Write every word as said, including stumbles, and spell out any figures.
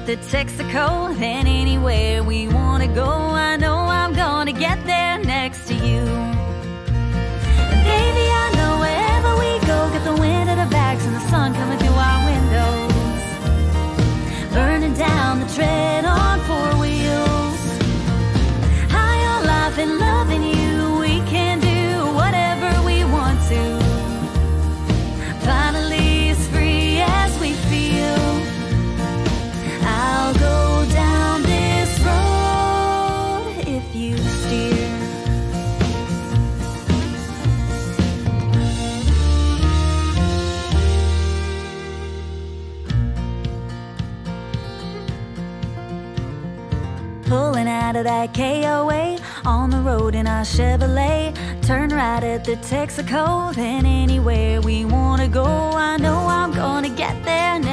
the Texaco, then anywhere we wanna go, I know I'm gonna get there next to you. And baby, I know wherever we go, get the wind at our backs and the sun coming through our windows, burning down the tread on four wheels. High on life and loving you, we can do whatever we want to. Finally as free as we feel. I'll go down this road if you steer. Pulling out of that K O A on the road in our Chevrolet, turn right at the Texaco, then anywhere we wanna go, I know I'm gonna get there